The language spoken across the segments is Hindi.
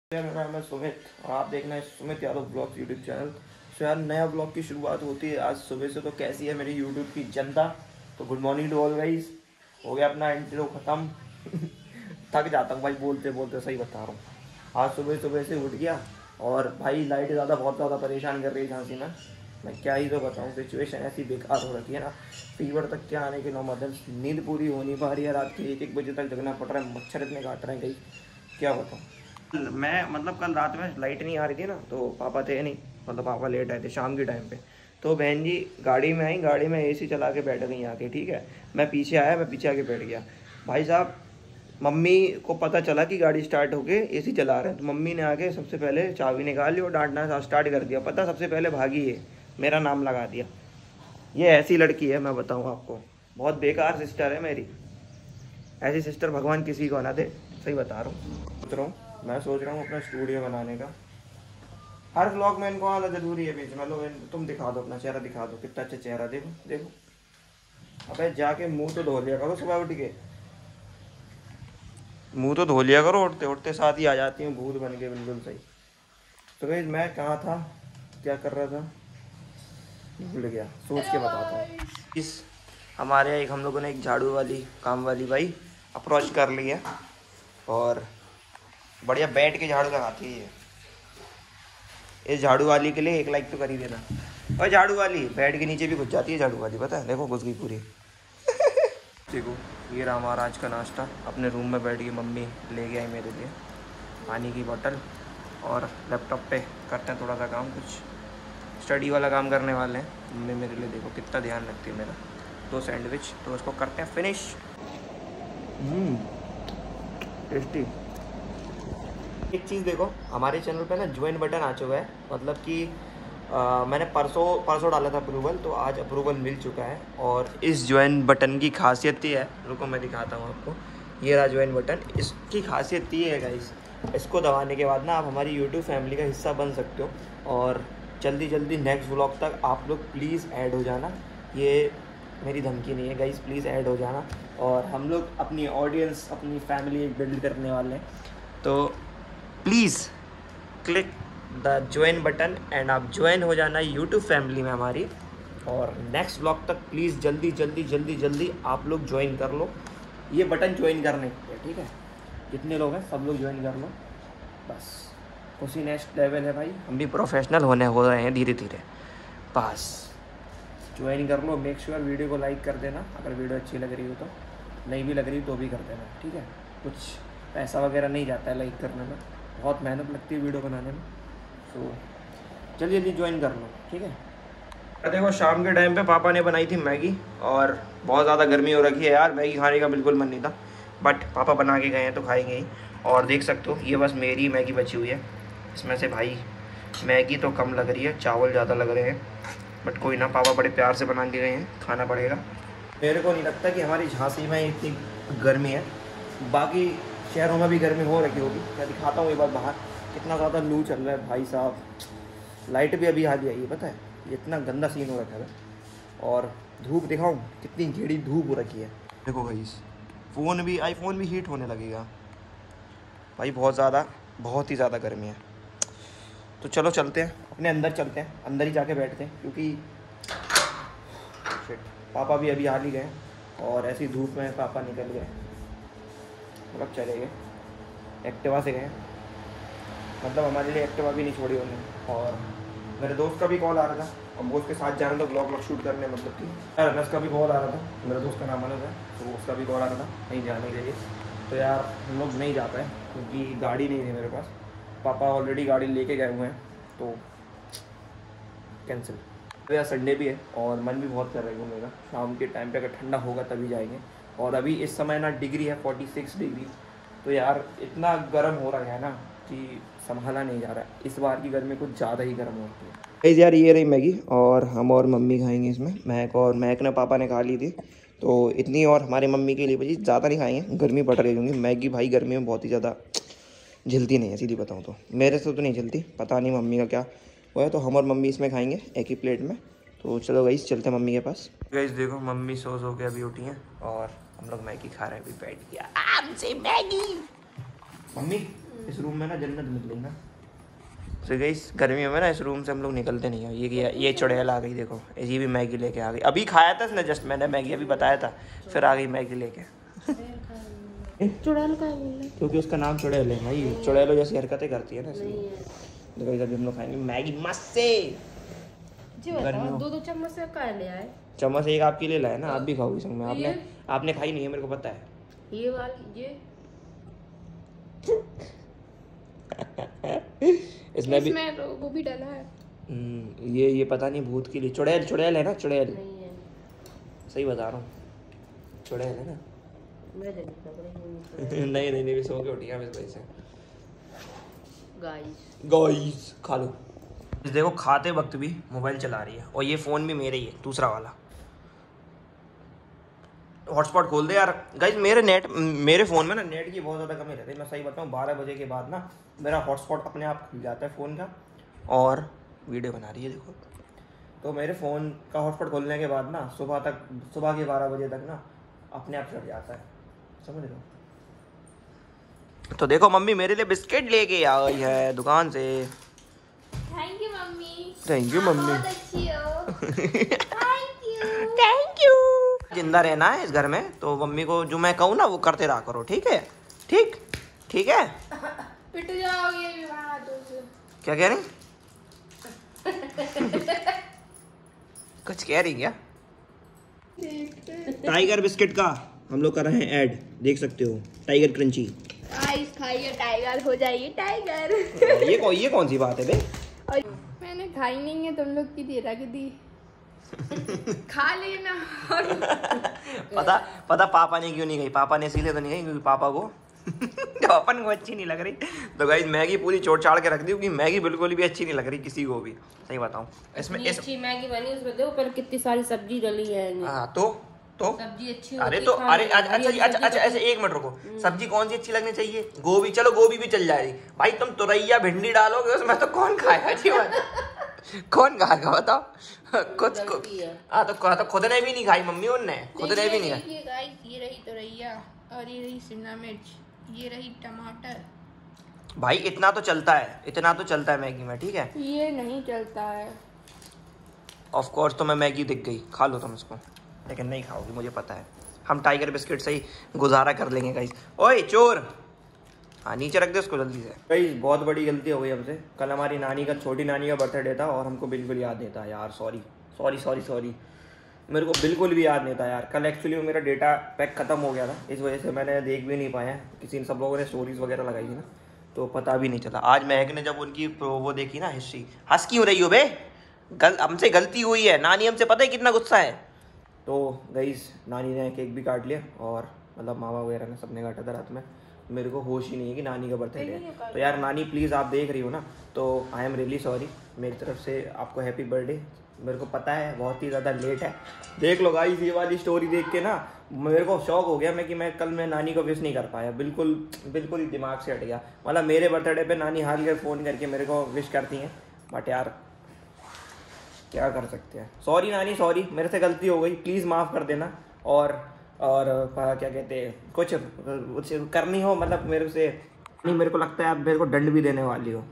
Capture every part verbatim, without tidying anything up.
मेरा नाम है सुमित और आप देखना है Sumit Yadav blog YouTube channel. तो यार नया ब्लॉग की शुरुआत होती है आज सुबह से। तो कैसी है मेरी यूट्यूब की जनता? तो good morning to all guys. हो गया अपना इंट्रो ख़त्म। थक जाता हूँ भाई बोलते बोलते, सही बता रहा हूँ। आज सुबह सुबह से उठ गया और भाई लाइट ज़्यादा बहुत ज़्यादा परेशान कर रही है झांसी में। मैं क्या ही तो बताऊँ, सिचुएशन ऐसी बेकार हो रखी है ना, फीवर तक क्या आने के नौ मदर। नींद पूरी हो नहीं पा रही है, रात के एक एक बजे तक जगना पड़ रहा है, मच्छर इतने काट रहे हैं कहीं क्या बताऊँ। मैं मतलब कल रात में लाइट नहीं आ रही थी ना, तो पापा थे नहीं, मतलब पापा लेट आए थे शाम के टाइम पे। तो बहन जी गाड़ी में आई, गाड़ी में एसी चला के बैठ गई आके, ठीक है। मैं पीछे आया, मैं पीछे आके बैठ गया। भाई साहब मम्मी को पता चला कि गाड़ी स्टार्ट होके एसी चला रहे हैं, तो मम्मी ने आके सबसे पहले चाबी निकाल ली और डांटना स्टार्ट कर दिया। पता सबसे पहले भागी है, मेरा नाम लगा दिया। ये ऐसी लड़की है, मैं बताऊँ आपको, बहुत बेकार सिस्टर है मेरी। ऐसी सिस्टर भगवान किसी को ना दे, सही बता रहा हूँ। सोच रहा हूँ मैं सोच रहा हूँ अपना स्टूडियो बनाने का। हर व्लॉग में इनको आना जरूरी है बीच में। लो तुम दिखा दो अपना चेहरा, दिखा दो कितना अच्छा चेहरा, देखो देखो। अबे जाके मुंह तो धो लिया करो सुबह उठ के, मुंह तो धो लिया करो, उठते उठते साथ ही आ जाती हूँ भूत बन के, बिल्कुल सही। तो भाई मैं कहाँ था, क्या कर रहा था, भूल गया, सोच के बताता हूँ। इस हमारे एक हम लोगों ने एक झाड़ू वाली काम वाली भाई अप्रोच कर ली है और बढ़िया बैठ के झाड़ू लगाती है। इस झाड़ू वाली के लिए एक लाइक तो कर ही देना। और झाड़ू वाली बेड के नीचे भी घुस जाती है झाड़ू वाली, पता है, देखो घुस गई पूरी। देखो ये रहा हमारा आज का नाश्ता। अपने रूम में बैठ के मम्मी ले गई मेरे लिए पानी की बोतल, और लैपटॉप पे करते हैं थोड़ा सा काम, कुछ स्टडी वाला काम करने वाले हैं। मम्मी मेरे लिए देखो कितना ध्यान रखती है मेरा। दो सैंडविच, तो उसको करते हैं फिनिश। टेस्टी। एक चीज़ देखो, हमारे चैनल पे ना ज्वाइन बटन आ चुका है, मतलब कि आ, मैंने परसों परसों डाला था अप्रूवल, तो आज अप्रूवल मिल चुका है। और इस ज्वाइन बटन की खासियत ये है, रुको मैं दिखाता हूँ आपको। ये रहा ज्वाइन बटन। इसकी खासियत ये है गाइस, इसको दबाने के बाद ना आप हमारी यूट्यूब फैमिली का हिस्सा बन सकते हो। और जल्दी जल्दी नेक्स्ट व्लॉग तक आप लोग प्लीज़ ऐड हो जाना। ये मेरी धमकी नहीं है गाइस, प्लीज़ ऐड हो जाना। और हम लोग अपनी ऑडियंस, अपनी फैमिली बिल्ड करने वाले हैं, तो please click the join button and आप ज्वाइन हो जाना यूट्यूब फैमिली में हमारी। और नेक्स्ट ब्लॉग तक प्लीज़ जल्दी जल्दी जल्दी जल्दी आप लोग ज्वाइन कर लो। ये बटन ज्वाइन करने के लिए, ठीक है, जितने लोग हैं सब लोग ज्वाइन कर लो बस। उसी नेक्स्ट लेवल है भाई, हम भी प्रोफेशनल होने हो रहे हैं धीरे धीरे, बस ज्वाइन कर लो। मेक श्योर वीडियो को लाइक कर देना अगर वीडियो अच्छी लग रही हो, तो नहीं भी लग रही तो भी कर देना, ठीक है। कुछ पैसा वगैरह नहीं जाता है लाइक करने में, बहुत मेहनत लगती है वीडियो बनाने में। तो जल्दी जल्दी ज्वाइन कर लो, ठीक है। देखो शाम के टाइम पे पापा ने बनाई थी मैगी, और बहुत ज़्यादा गर्मी हो रखी है यार, मैगी खाने का बिल्कुल मन नहीं था, बट पापा बना के गए हैं तो खाएंगे ही। और देख सकते हो ये बस मेरी मैगी बची हुई है, इसमें से भाई मैगी तो कम लग रही है, चावल ज़्यादा लग रहे हैं, बट कोई ना, पापा बड़े प्यार से बना के गए हैं, खाना पड़ेगा। मेरे को नहीं लगता कि हमारी झांसी में इतनी गर्मी है, बाकी शहरों में भी गर्मी हो रखी होगी। मैं दिखाता हूँ एक बार बाहर, कितना ज़्यादा लू चल रहा है भाई साहब। लाइट भी अभी आ गई है, पता है, इतना गंदा सीन हो रखा है। और धूप दिखाऊँ, कितनी घेड़ी धूप हो रखी है, देखो भाई। फ़ोन भी, आईफोन भी हीट होने लगेगा भाई, बहुत ज़्यादा, बहुत ही ज़्यादा गर्मी है। तो चलो चलते हैं अपने अंदर, चलते हैं अंदर ही जाके बैठते हैं, क्योंकि शिट, पापा भी अभी हाल ही गए और ऐसी धूप में पापा निकल गए, मतलब चले गए, एक्टिवा से गए, मतलब हमारे लिए एक्टिवा भी नहीं छोड़ी उन्होंने। और मेरे दोस्त का भी कॉल आ रहा था, और वो उसके साथ जाना था ब्लॉग व्लॉग शूट करने, मतलब कि यार अनस का भी कॉल आ रहा था, मेरे दोस्त का नाम अनस है, तो उसका भी कॉल आ रहा था कहीं जाने के लिए। तो यार हम लोग नहीं जा पाए क्योंकि गाड़ी नहीं थी मेरे पास, पापा ऑलरेडी गाड़ी लेके गए हुए हैं, तो कैंसिल। तो यार संडे भी है और मन भी बहुत कर रहा है घूमने का। शाम के टाइम पे अगर ठंडा होगा तभी जाएंगे। और अभी इस समय ना डिग्री है फोर्टी सिक्स डिग्री, तो यार इतना गर्म हो रहा है ना कि संभाला नहीं जा रहा है। इस बार की गर्मी कुछ ज़्यादा ही गर्म होती है यार। ये रही मैगी, और हम और मम्मी खाएंगे इसमें। मैक और मैक ने पापा ने खा ली थी, तो इतनी और हमारी मम्मी के लिए बची, ज़्यादा नहीं खाएंगे, गर्मी पड़ रही होंगी। मैगी भाई गर्मी में बहुत ही ज़्यादा झिलती नहीं है, सीधी बताऊँ तो मेरे से तो नहीं झिलती, पता नहीं मम्मी का क्या हुआ है। तो हम और मम्मी इसमें खाएंगे एक ही प्लेट में। तो चलो गाइस चलते हैं मम्मी के पास। गाइस देखो मम्मी सो सो के अभी उठी हैं और हम लोग मैगी खा रहे हैं, अभी बैठ गया आराम से मैगी। मम्मी इस रूम में ना जन्नत मिलेगा। तो गाइस गर्मियों में ना इस रूम से हम लोग निकलते नहीं हैं। ये ये चुड़ैल आ गई देखो, ये भी मैगी लेके आ गई। अभी खाया था इसने जस्ट, मैंने मैगी अभी बताया था, फिर आ गई मैगी लेके। चुड़ैल का क्योंकि उसका नाम चुड़ैल है भाई, चुड़ैलों जैसी हरकतें करती है ना इसलिए। देखो अभी हम लोग खाएंगे मैगी मस्त से। दो दो चम्मच से का ले आए। चम्मच एक आपके लिए लाया ना, आप भी खाओगी संग में। आपने आपने खाई नहीं है मेरे को पता है। ये वाली ये इसमें भी वो भी डाला है। ये ये पता नहीं भूत के लिए। चुड़ैल चुड़ैल है ना, चुड़ैल नहीं है। सही बता रहा हूँ, चुड़ैल है ना। नहीं नहीं नहीं सो के उठी इस वजह से। गाइस गाइस खा लो। देखो खाते वक्त भी मोबाइल चला रही है, और ये फ़ोन भी मेरे ही है, दूसरा वाला। हॉटस्पॉट खोल दे यार। गाइस मेरे नेट मेरे फ़ोन में ना नेट की बहुत ज़्यादा कमी रहती है। मैं सही बताऊँ, बारह बजे के बाद ना मेरा हॉटस्पॉट अपने आप खुल जाता है फ़ोन का। और वीडियो बना रही है देखो, तो मेरे फ़ोन का हॉटस्पॉट खोलने के बाद ना सुबह तक, सुबह के बारह बजे तक ना अपने आप चढ़ जाता है, समझ रहे हो। तो देखो मम्मी मेरे लिए बिस्किट लेके आई है दुकान से। Thank you mummy. Thank you mummy. बहुत अच्छी हो। Thank you thank you. जिंदा रहना है इस घर में, तो मम्मी को जो मैं कहूँ ना वो करते रहा करो, ठीक है। ठीक ठीक है। पिट जाओगे हाथों से। क्या कह रही? कुछ कह रही क्या? टाइगर बिस्किट का हम लोग कर रहे हैं ऐड, देख सकते हो, टाइगर क्रंची। गाइस खाइए, टाइगर हो जाइए टाइगर। ये कौन ये कौन सी बात है बे? और मैंने खाई नहीं है, तुम लोग की दे रख दी। खा लेना। पता पता पापा ने क्यों नहीं गई? पापा ने इसीलिए तो नहीं गई क्योंकि पापा को तो अपन को अच्छी नहीं लग रही। तो गाइस मैगी पूरी चोट चाड़ के रख दी, क्योंकि मैगी बिल्कुल भी अच्छी नहीं लग रही किसी को भी, सही बताऊं। इसमें इस... अच्छी मैगी बनी, उसमें देखो पर कितनी सारी सब्जी डली है। हाँ तो तो सब्जी अच्छी अरे तो अरे अच्छा जी अच्छा अच्छा ऐसे एक मिनट रुको, सब्जी कौन सी अच्छी लगनी चाहिए? गोभी, चलो गोभी भी चल जाएगी भाई। तुम तुरैया भिंडी डालोगे उसमें तो कौन खाएगा जीवन? कौन खाएगा बताओ? कुछ को हाँ तो तो खुद ने भी नहीं खाई मम्मी, उनने खुद ने भी नहीं खाई। ये गाइस ये रही तुरैया, और ये रही शिमला मिर्च, ये रही टमाटर। भाई इतना तो चलता है, इतना तो चलता है मैगी में, ठीक है। ये नहीं चलता है। ऑफ कोर्स तो मैं मैगी दिख गई, खा लो तुम इसको, लेकिन नहीं खाओगी मुझे पता है। हम टाइगर बिस्किट से ही गुजारा कर लेंगे गाइस। ओए चोर, हाँ नीचे रख दे उसको जल्दी से। गाइस बहुत बड़ी गलती हो गई हमसे। कल हमारी नानी का, छोटी नानी का बर्थडे था, और हमको बिल्कुल याद नहीं था यार। सॉरी सॉरी सॉरी सॉरी मेरे को बिल्कुल भी याद नहीं था यार। कल एक्चुअली मेरा डेटा पैक ख़त्म हो गया था, इस वजह से मैंने देख भी नहीं पाया। किसी ने, सब लोगों ने स्टोरीज वगैरह लगाई थी ना, तो पता भी नहीं चला। आज महक ने जब उनकी वो देखी ना हिस्ट्री, हंस क्यों रही हो बे? गल हमसे गलती हुई है, नानी हमसे पता है कितना गुस्सा है। तो गाइस नानी ने केक भी काट लिया, और मतलब मामा वगैरह ने सबने काटा था रात में। मेरे को होश ही नहीं है कि नानी का बर्थडे है। तो यार नानी प्लीज़ आप देख रही हो ना, तो आई एम रियली सॉरी। मेरी तरफ से आपको हैप्पी बर्थडे। मेरे को पता है बहुत ही ज़्यादा लेट है। देख लो गाइस ये वाली स्टोरी देख के ना मेरे को शौक हो गया मैं कि मैं कल मैं नानी को विश नहीं कर पाया। बिल्कुल बिल्कुल ही दिमाग से हट गया। मतलब मेरे बर्थडे पे नानी हार के फ़ोन करके मेरे को विश करती हैं, बट यार क्या कर सकते हैं। सॉरी नानी, सॉरी, मेरे से गलती हो गई, प्लीज़ माफ़ कर देना। और और क्या कहते हैं, कुछ कुछ करनी हो मतलब मेरे से नहीं, मेरे को लगता है आप मेरे को दंड भी देने वाली हो।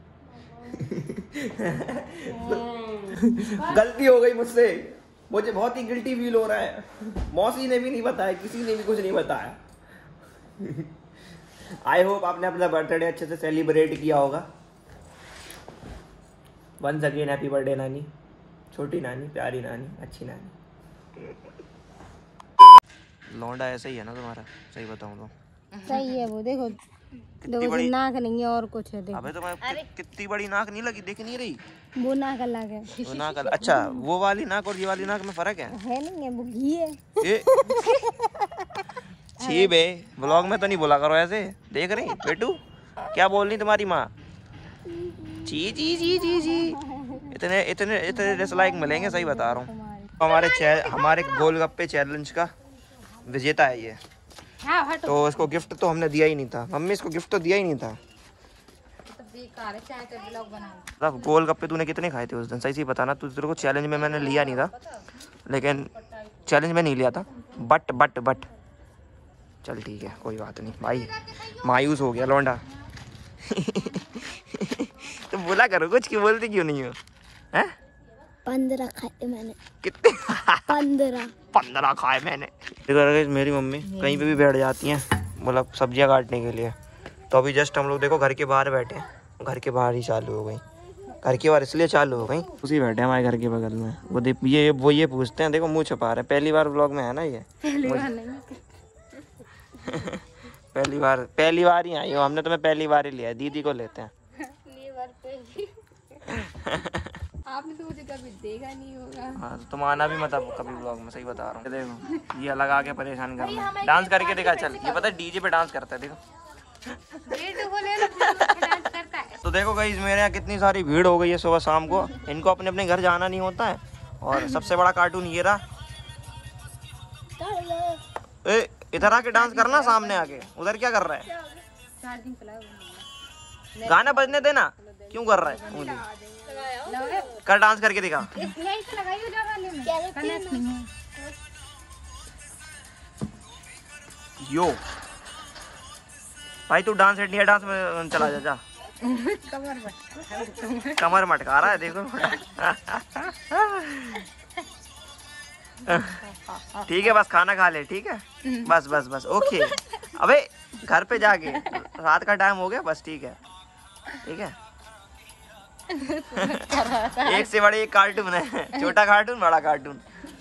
गलती हो गई मुझसे, मुझे बहुत ही गिल्टी फील हो रहा है। मौसी ने भी नहीं बताया, किसी ने भी कुछ नहीं बताया। आई होप आपने अपना बर्थडे अच्छे से सेलिब्रेट किया होगा। वंस अगेन हैप्पी बर्थडे नानी, छोटी नानी, प्यारी नानी, अच्छी नानी। लौंडा ऐसा ही है ना तुम्हारा, सही बताऊं तो। सही है वो, देखो देखो नाक नहीं है और कुछ है। देखो अबे तुम्हारी कि, कितनी बड़ी नाक नहीं लगी, दिख नहीं रही। वो नाक अलग है। वो नाक अलग, अच्छा वो वाली नाक और ये वाली नाक में फर्क है? है नहीं है, वो घी है। छी बे, व्लॉग में तो नहीं बोला करो ऐसे। देख रही बेटू क्या बोल रही तुम्हारी माँ? जी जी जी जी जी इतने इतने इतने डिसलाइक मिलेंगे, सही बता रहा हूँ। हमारे हमारे गोलगप्पे चैलेंज का विजेता है ये। हाँ, तो इसको गिफ्ट तो हमने दिया ही नहीं था मम्मी, इसको गिफ्ट तो दिया ही नहीं था। मतलब गोलगप्पे तूने कितने खाए थे उस दिन, सही से बताना। तू तेरे को चैलेंज में मैंने लिया नहीं था, लेकिन चैलेंज में नहीं लिया था। बट बट बट चल ठीक है, कोई बात नहीं भाई, मायूस हो गया लौंडा। तो बोला करो कुछ, क्यों बोलती क्यों नहीं हो? हैं? पंद्रह खाए मैंने। कितने? पंद्रह पंद्रह खाए मैंने। देखो मेरी मम्मी कहीं पे भी बैठ जाती हैं, मतलब सब्जियां काटने के लिए। तो अभी जस्ट हम लोग देखो घर के बाहर बैठे हैं, घर के बाहर ही चालू हो गई, घर के बाहर इसलिए चालू हो गई, उसी बैठे हमारे घर के बगल में। वो देख ये वो ये पूछते हैं, देखो मुँह छुपा रहे हैं। पहली बार व्लॉग में है ना ये? पहली बार नहीं। पहली बार पहली बार ही आई हो, हमने तुम्हें पहली बार ही लिया है, दीदी को लेते हैं। आपने तो मुझे कभी देखा नहीं होगा। हाँ तो तुम आना भी मत अब कभी ब्लॉग में, सही बता रहा हूँ। देखो ये अलग आके परेशान कर रहा है, डांस करके दिखा। चल ये पता है डीजे पे डांस करता है, देखो। तो देखो गाइस मेरे यहाँ कितनी सारी भीड़ हो गई है सुबह शाम को। इनको अपने अपने घर जाना नहीं होता है। और सबसे बड़ा कार्टून ये रहा। ए इधर आके डांस करना, सामने आके। उधर क्या कर रहा है? गाना बजने देना, क्यों कर रहा है? कर डांस करके दिखा। यो भाई तू डांस इंडिया डांस में चला जा जा। कमर मटका रहा है देखो। ठीक है बस खाना खा ले, ठीक है बस बस बस ओके। अबे घर पे जाके रात का टाइम हो गया, बस ठीक है ठीक है। एक से बड़े एक कार्टून है, छोटा कार्टून बड़ा कार्टून।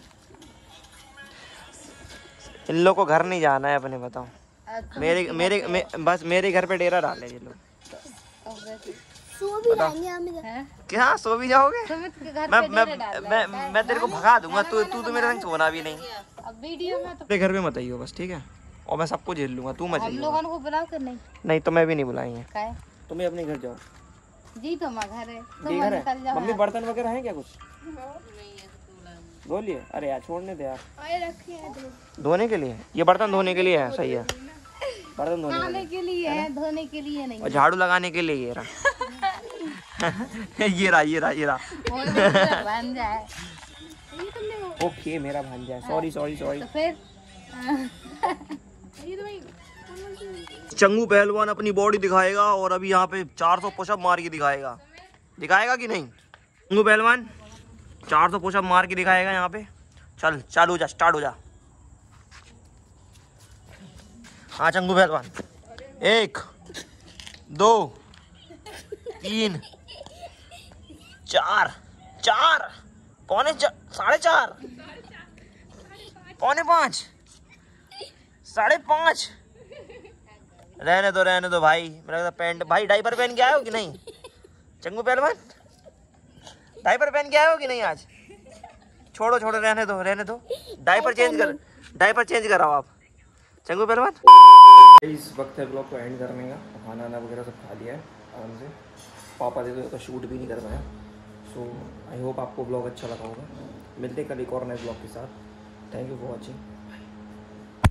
इन लोग को घर नहीं जाना है अपने, बताओ। मेरे मेरे मे, बस मेरे घर पे डेरा डाले ये लोग। सो भी जाएंगे हम। क्या सो भी जाओगे? मैं मैं मैं मैं तेरे को भगा दूंगा। तू तू तो मेरे संग सोना भी नहीं। अब वीडियो में तो घर पे मत आइयो बस, ठीक है? और मैं सबको झेल लूंगा, तू मत हम लोगों को बुलाओ कर नहीं। नहीं तो मैं भी नहीं बुलाएंगे। काहे? तुम्हें अपने घर जाओ जी तो माँ घर है, तो घर है। मम्मी बर्तन वगैरह हैं क्या कुछ? धो लिए? अरे यार छोड़ने दे यार, धोने के लिए। ये बर्तन धोने के लिए है, सही है। बर्तन धोने के लिए है, धोने के लिए नहीं। और झाड़ू लगाने के लिए ये रहा। ये रहा ये रहा ये रहा। ओके मेरा भांजा है, सॉरी सॉरी सॉरी। फिर चंगू पहलवान अपनी बॉडी दिखाएगा और अभी यहाँ पे चार सौ पुशअप मार के दिखाएगा। दिखाएगा कि नहीं? चंगू पहलवान चार सौ पुशअप मार के दिखाएगा यहाँ पे। चल चालू हो जा, स्टार्ट हो जा। हाँ चंगू पहलवान, एक दो तीन चार, चार पौने चार, साढ़े चार, पौने पाँच, साढ़े पाँच। रहने दो रहने दो भाई, मेरा लगता पैंट भाई। डाइपर पहन के आए हो कि नहीं चंगू पहलवान? डाइपर पहन के आए हो कि नहीं आज? छोड़ो छोड़ो रहने दो रहने दो। डाइपर चेंज कर, डाइपर चेंज कराओ आप चंगू पहलवान। इस वक्त है ब्लॉग को एंड करने का। खाना वाना वगैरह सब खा लिया है आराम से। पापा दे तो शूट भी नहीं कर पाया। सो आई होप आपको ब्लॉग अच्छा लगा होगा। मिलते कल एक और नए ब्लॉग के साथ। Thank you for watching.